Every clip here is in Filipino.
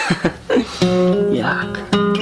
Yak.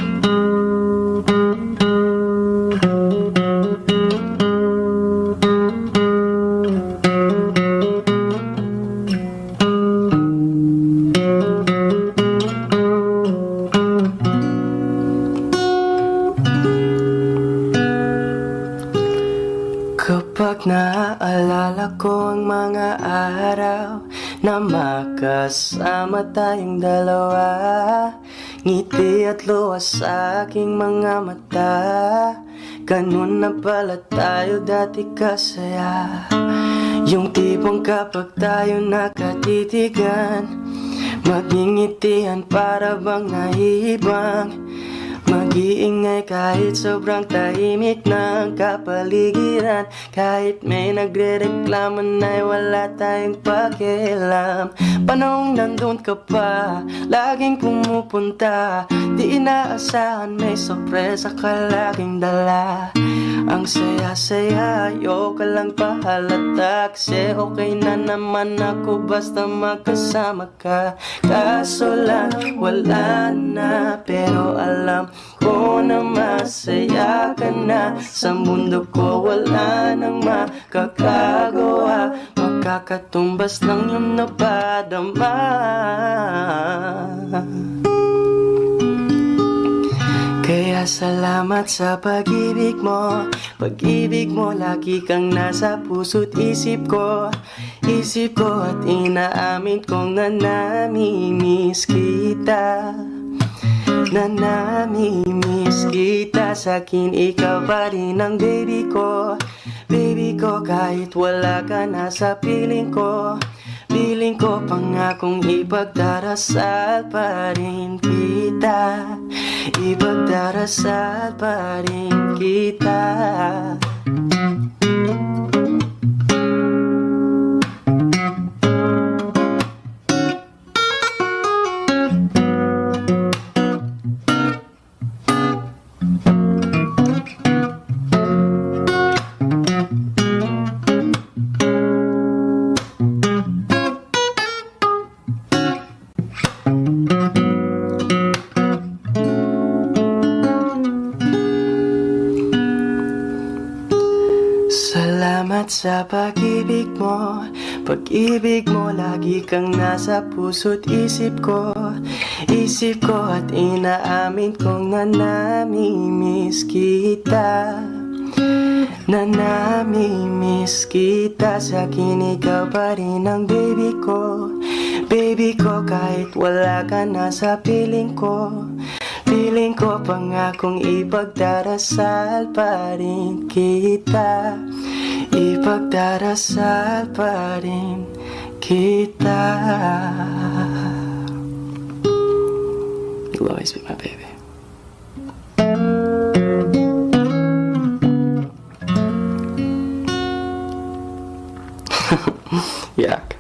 Kapag naaalala ko ang mga araw na makasama tayong dalawa, ngiti at luha sa aking mga mata, ganun na pala tayo dati kasaya. Yung tipong kapag tayo nakatitigan, magingitian para bang nahihibang, mag-iingay kahit sobrang tahimik ng kapaligiran, kahit may nagre-reklamo na'y wala tayong pakialam. Panahong nandun ka pa, laging pumupunta, di inaasahan may sorpresa ka laging dala. Ang saya-saya, ayoko lang pahalata, kasi okay na naman ako basta magkasama ka. Kaso lang, wala na, pero alam ko na masaya ka na. Sa mundo ko wala nang makakagawa, makakatumbas ng iyong napadama. Kaya salamat sa pag-ibig mo, pag-ibig mo lagi kang nasa puso't isip ko. Isip ko at inaamin kong nanamimiss kita, nanamimiss kita. Sa'kin ikaw pa rin ang baby ko, baby ko, kahit wala ka na sa piling ko. Piling ko pangakong ipagdarasal pa rin kita, ipagdarasal pa rin kita. Salamat sa pag-ibig mo, pag-ibig mo lagi kang nasa puso't isip ko. Isip ko at inaamin kong nanamimiss kita, nanamimiss kita. Sa'kin ikaw pa rin ang baby ko, baby ko, kahit wala ka na sa piling ko. Piling ko pangakong ipagdarasal pa rin kita, ipagdarasal pa rin kita. You'll always be my baby. Yak.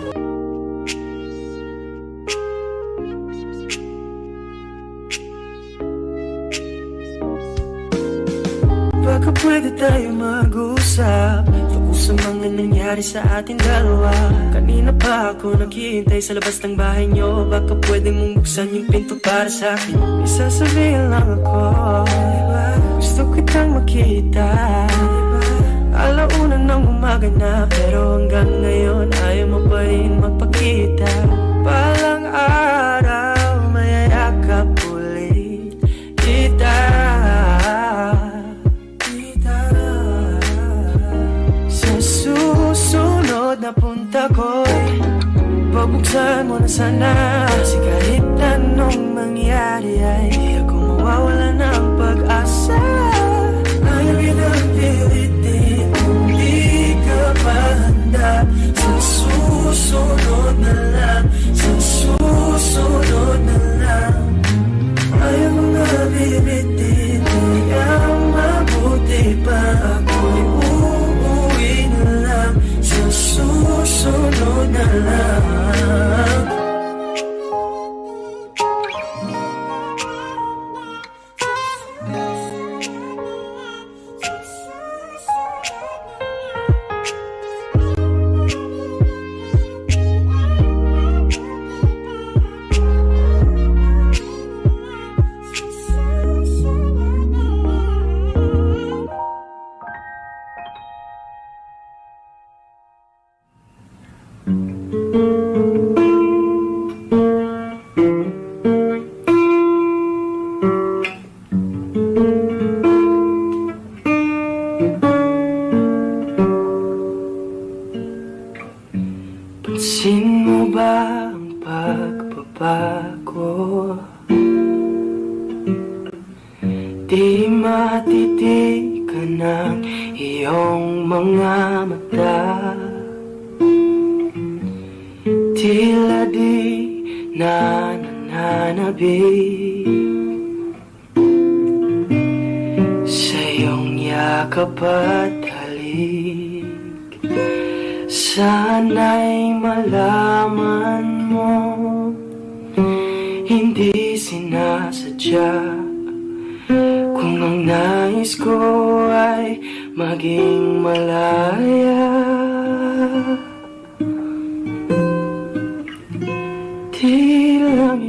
Baka pwede tayo mag-usap tungkol sa mga nangyari sa ating dalawa. Kanina pa ako naghihintay sa labas ng bahay nyo. Baka pwede mong buksan yung pinto para sa akin. May sasabihin lang ako, diba? Gusto kitang makita, diba? Alauna ng umaga na, pero hanggang ngayon ayaw mo pa rin magpakita. Palang araw mayayakap ulit kita. Na punta ko'y pabuksan mo na sana, kasi kahit anong mangyari ay di ako mawawala ng pag-asa. Ayaw kitang pilitin kung di ka pa handa. Sa susunod na lang, sa susunod na lang. Ayaw mo nga bibitin, kaya mabuti pa ako'y uuwi na lang. Susunod na lang. Pansin mo ba ang pagbabago? Di matitigan ng iyong mga mata. Tila di nananabik sa iyong yakap at halik. Sana'y malaman mo, hindi sinasadya. Kung ang nais ko ay maging malaya, di lang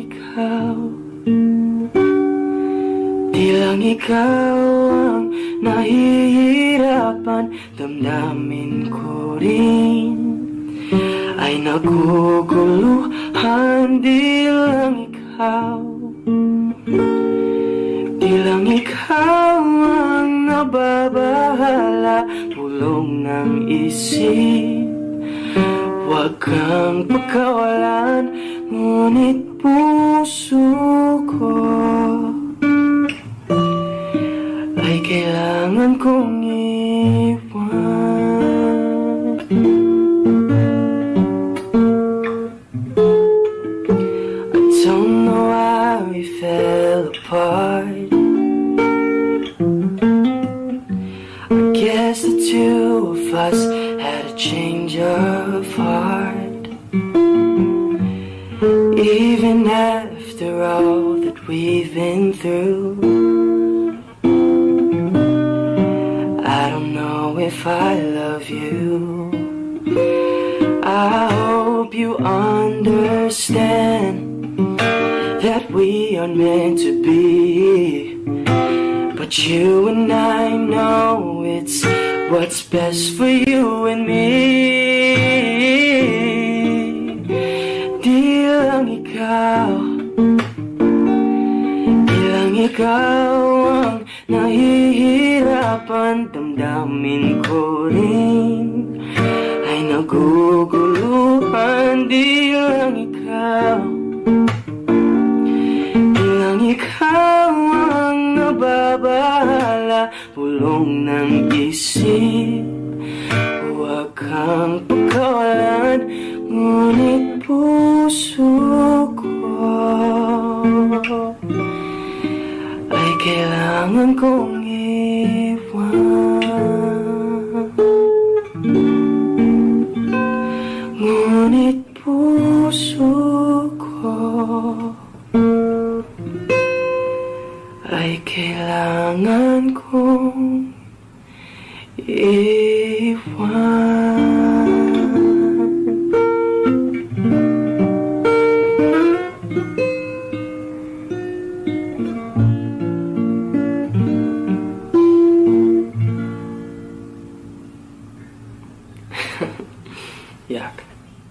ikaw ang nahihirapan. Damdamin ko rin ay naguguluhan. Di lang ikaw ang nababahala. Pulong ng isip, huwag kang pagkawalan. Ngunit puso ko ay kailangan kong iwan. I don't know why we fell apart. I guess the two of us had a change of heart. Even after all that we've been through, I don't know if I love you. I hope you understand that we are meant to be. But you and I know it's what's best for you and me. Di lang ikaw ang nahihirapan. Damdamin ko rin ay naguguluhan. Di lang ikaw ang nababahala. Pulong ng isip, huwag kang pagkawalan. Ngunit puso ko ay kailangan kong iwan. Ngunit puso ko ay kailangan kong iwan. Yak.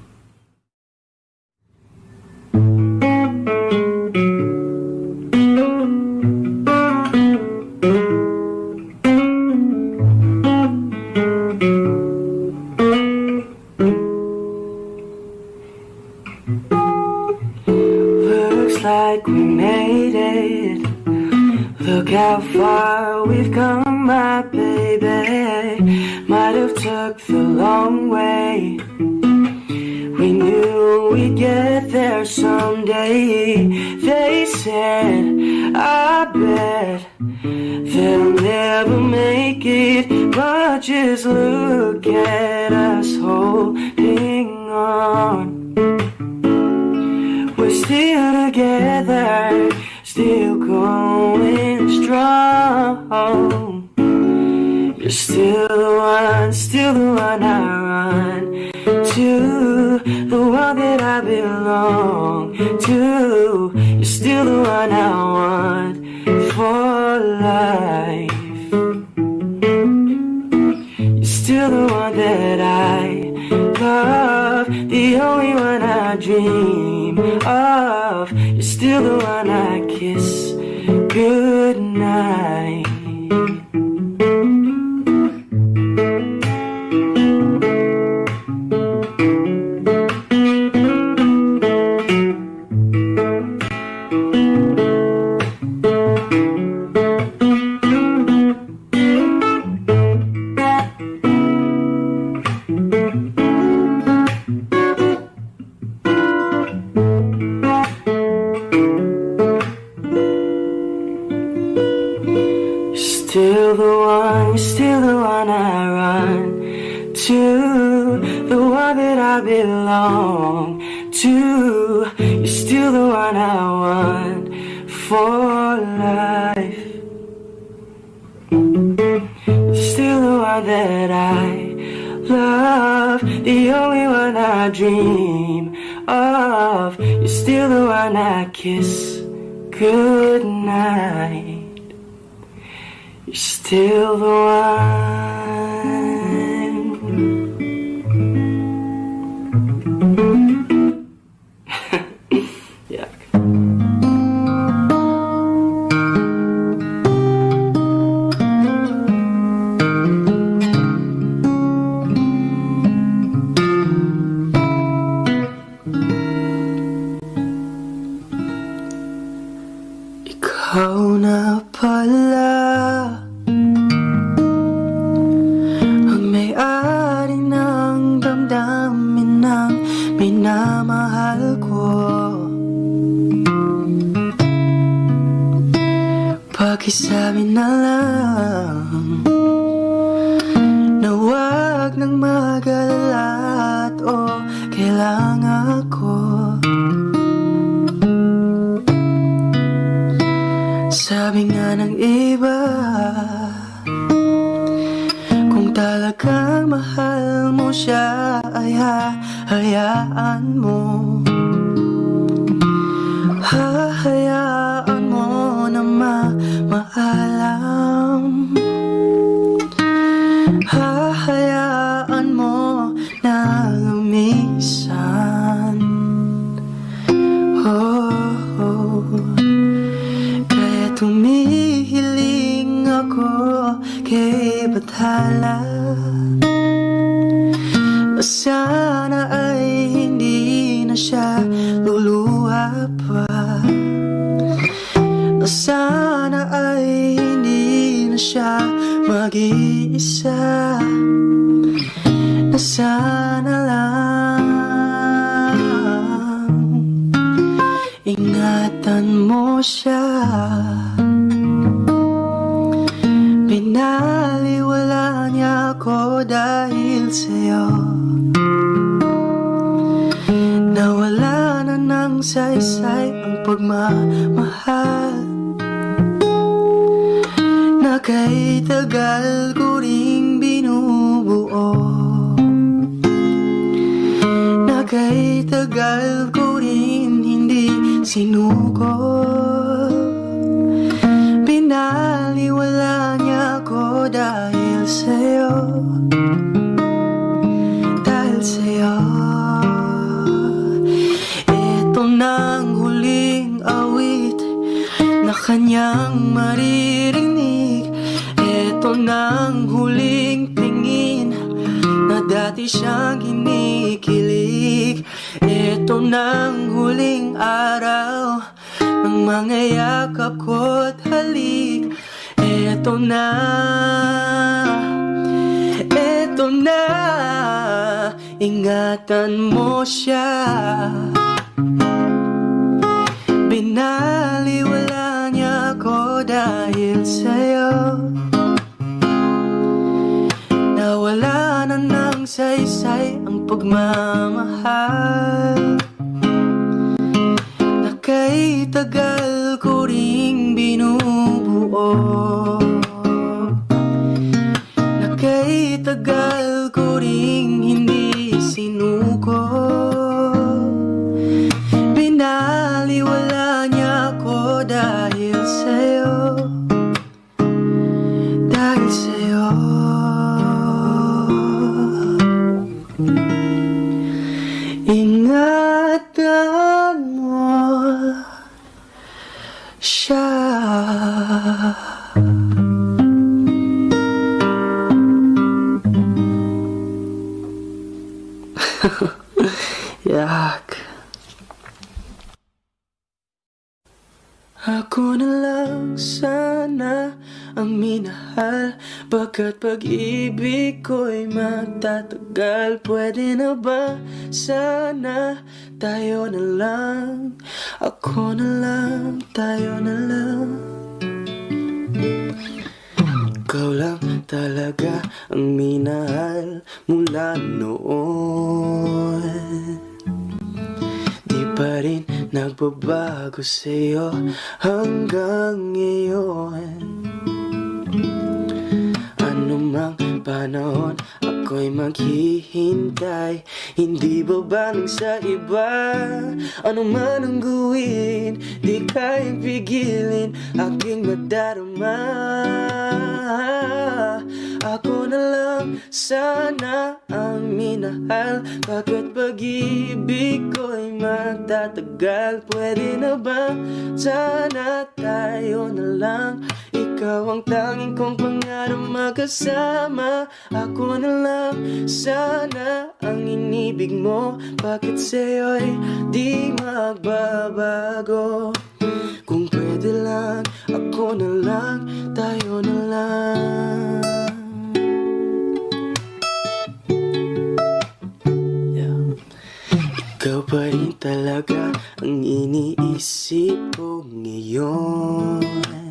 Looks like we made it. Look how far we've come, my baby. Might have took the long way. We knew we'd get there someday. They said, I bet they'll never make it. But just look at us holding on. We're still together, still going strong. You're still the one I run to, the one that I belong to. You're still the one I want for life. You're still the one that I love. the only one I dream of. You're still the one I kiss goodnight. Still the one I run to, the one that I belong to. You're still the one I want for life. You're still the one that I love, the only one I dream of. You're still the one I kiss goodnight. You're still the one. Yuck. Ikaw na pala minamahal ko. Pakisabi na lang na wag nang mag-alala at kailangan ko. Sabi nga ng iba, kung talagang mahal mo siya ay hayaan mo. Hahayaan mo na maalam. Hahayaan mo na lumisan. Kaya tumihiling ako kay Bathala na sana ay hindi na siya luluha pa. Na sana ay hindi na siya mag-iisa. Na sana lang ingatan mo siya. Binaliwala niya ako dahil sa'yo. Nawala na ng saysay ang pagmamahal na kay tagal ko ring binubuo. Na kay tagal ko rin hindi sinuko. Binaliwala niya ako dahil sa'yo. Dahil sa'yo. Ito nang huling awit na kanyang maririnig. Ito nang huling tingin na dati siyang kinikilig. Ito nang huling araw ng mga yakap ko't halik. Eto na, ingatan mo siya. Binaliwala niya ako dahil sa'yo. Nawala na ng saysay ang pagmamahal na kay tagal ko ring binubuo. Na kay tagal ko ring hindi sinuko. Binaliwala niya ako dahil sa'yo. Dahil sa'yo. Ingatan mo siya. Yak. Ako na lang sana ang minahal, pagkat pag-ibig ko'y magtatagal. Pwede na ba sana tayo na lang, ako na lang, tayo na lang. Ikaw lang talaga ang minahal mula noon. Di pa rin nagbabago sa'yo hanggang ngayon. Anumang panahon ako'y maghihintay, hindi babaling sa iba. Ano man ang gawin, di kayang pigilin aking madarama. Ako na lang sana ang minahal, pagkat pag-ibig ko'y magtatagal. Pwede na ba sana tayo na lang, ikaw ang tanging kong pangarap magkasama. Ako na lang sana ang inibig mo, bakit sa'yo'y di magbabago. Kung pwede lang, ako na lang, tayo na lang. Ikaw pa rin talaga ang iniisip ko ngayon.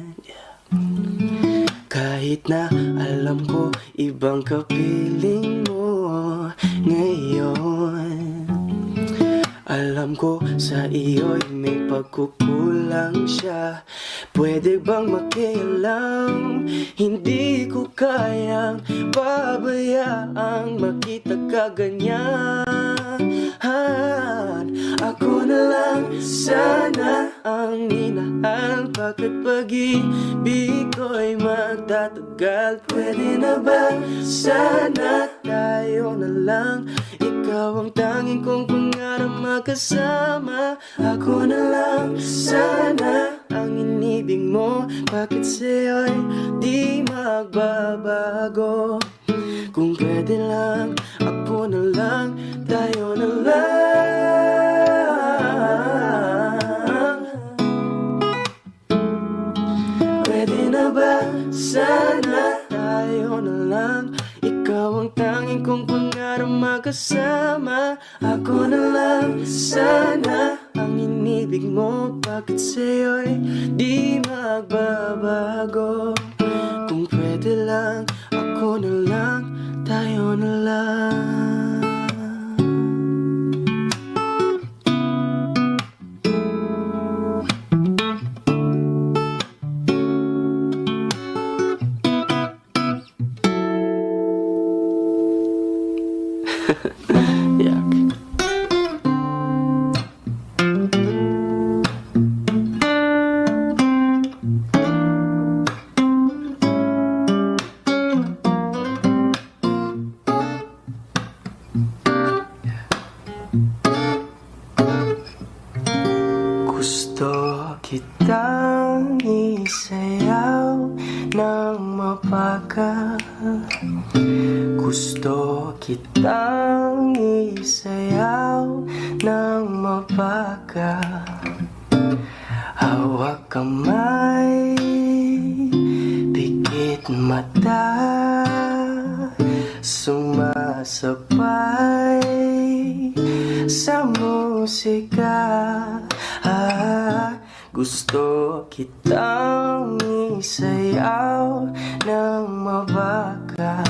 Kahit na alam ko ibang kapiling mo ngayon. Alam ko sa iyo'y may pagkukulang siya. Pwede bang makialam? Hindi ko kayang pabayaang makita ka ganyan. Ako na lang sana ang minahal, bakit pag-ibig ko'y magtatagal. Pwede na ba sana tayo na lang, ikaw ang tanging kong pangarap magkasama. Ako na lang sana ang inibig mo, bakit sa'yo'y di magbabago. Kung pwede lang, ako na lang, tayo na lang. Pwede na ba sana tayo na lang, ikaw ang tanging kong pangarap magkasama. Ako na lang sana ang inibig mo, bakit sa'yo'y di magbabago. Kung pwede lang, ako na lang, tayo na lang. Yak. Gusto kitang isayaw ng mapaga. Gusto kitang isayaw ng mapaga. Hawak kamay, pikit mata, sumasabay sa musika. Gusto kitang isayaw ng mabaga.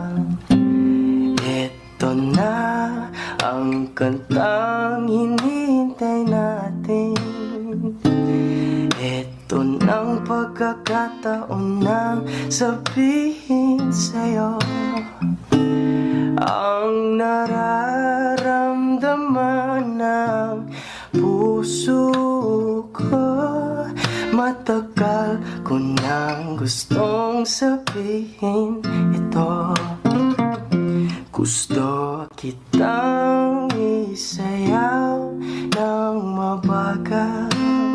Ito na ang kantang hinihintay natin. Ito nang pagkakataon nang sabihin sa'yo ang nararamdaman ng puso ko. Matagal ko nang gustong sabihin ito. Gusto kitang isayaw mapakaw.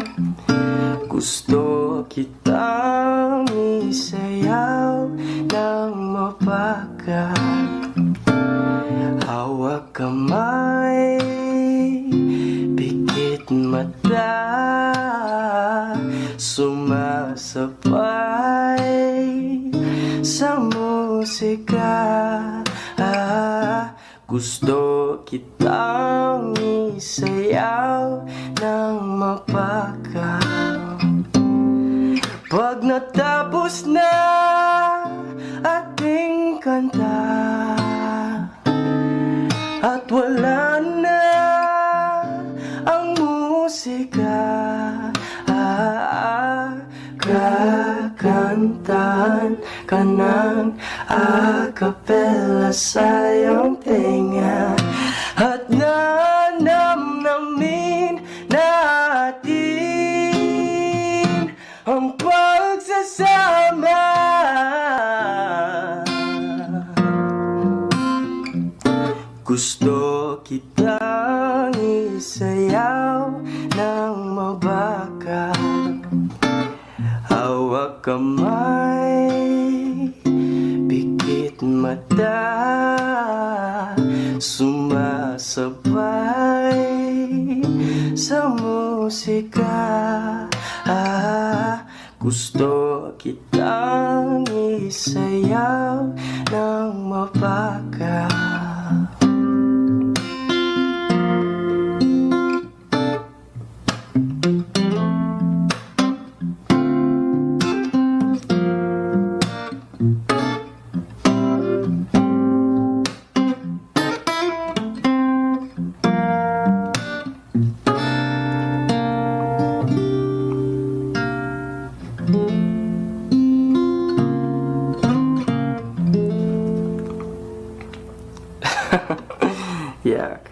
Gusto kitang isayaw ng mapakaw. Hawak kamay, pikit mata, sumasabay sa musika. Gusto kitang isayaw ng mapakaw. Pag natapos na ating kanta at wala na ang musika, kakantahan ka ng acapella sa iyong tenga at nanamnamin natin ang pagsasama. Gusto kitang isayaw ng mabaka. Hawak kamay, pikit mata, sumasabay sa musika. Gusto kitang isayaw ng mapaka. Yuck.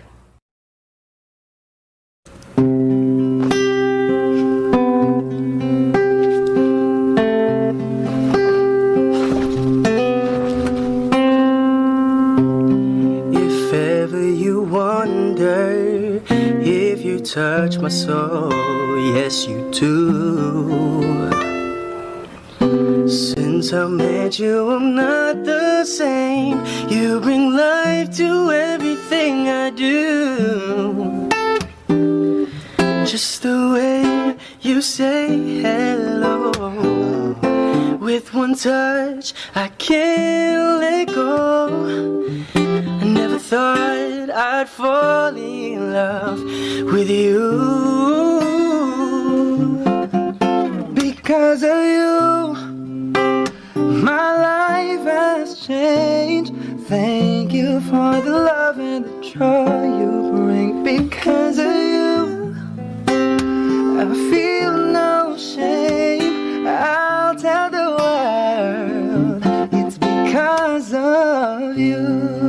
If ever you wonder if you touch my soul, yes you do. Since I met you, I'm not the same. You bring life to everything I do. Just the way you say hello, with one touch I can't let go. I never thought I'd fall in love with you. Because of you, my life has changed. Thank you for the love and the joy you bring. Because of you, I feel no shame. I'll tell the world it's because of you.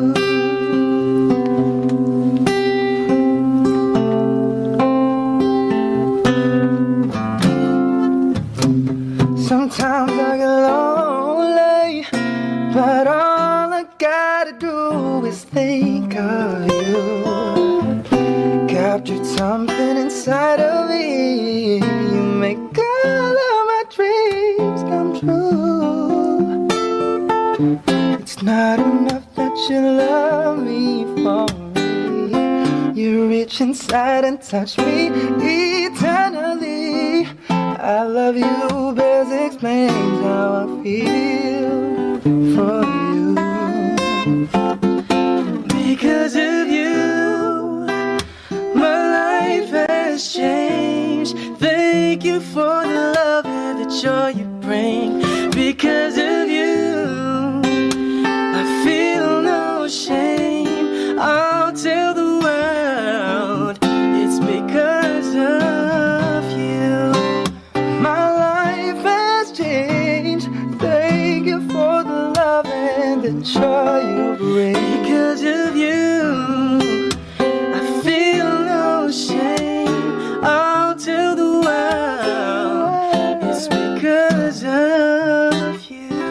Sometimes I get lonely, but all I gotta do is think of you. Captured something inside of me. You make all of my dreams come true. It's not enough that you love me for me. You reach inside and touch me eternally. I love you best explains how I feel for you. Because of you, my life has changed. Thank you for the love and the joy you bring. Because of you, I feel no shame. I'll tell the world it's because of you. My life has changed. Thank you for the love and the joy you bring. Because of you, I feel no shame. I'll tell the world it's because of you.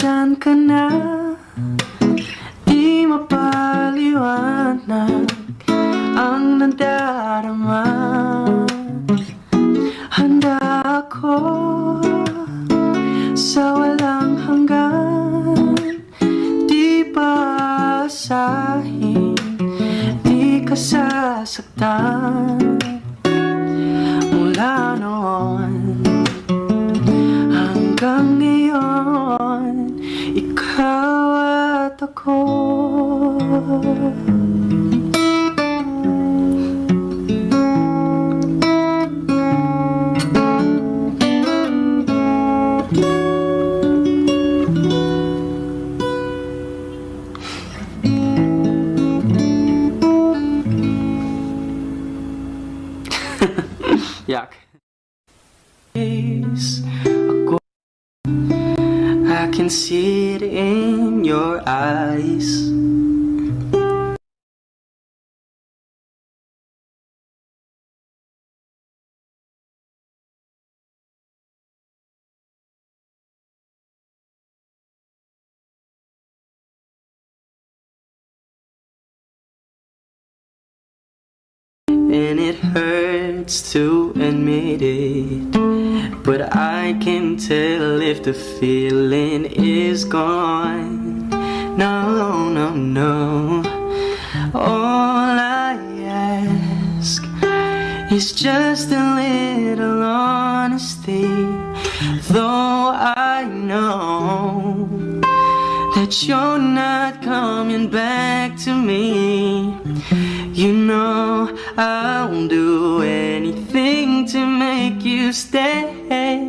nandyan ka na, di mapaliwanag ang nadarama. Handa ako sa walang hanggan, di basahin, di ka sasaktan. Mula noon hanggang ngayon, ikaw at ako. Yak. I can see it in your eyes. And it hurts to admit it, but I can tell if the feeling is gone. No, no, no. All I ask is just a little honesty. Though I know that you're not coming back to me, you know I'll do anything to make you stay.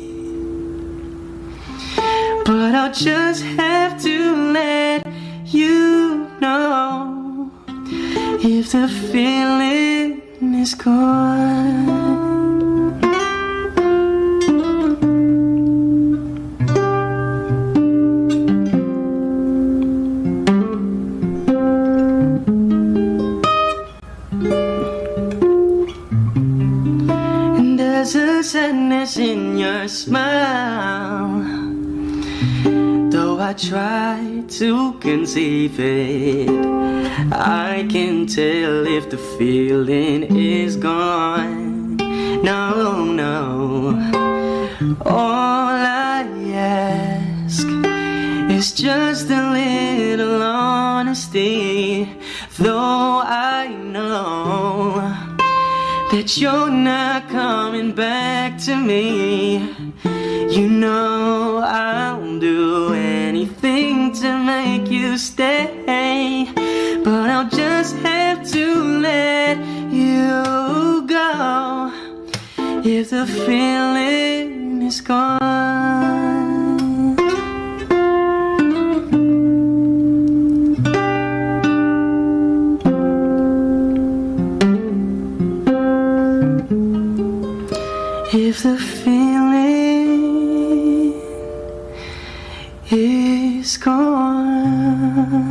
But I'll just have to let you know if the feeling is gone. There's a sadness in your smile, though I try to conceive it. I can tell if the feeling is gone. No, no. All I ask is just a little honesty. Though I know that you're not coming back to me, you know I'll do anything to make you stay. But I'll just have to let you go if the feeling is gone. If the feeling is gone.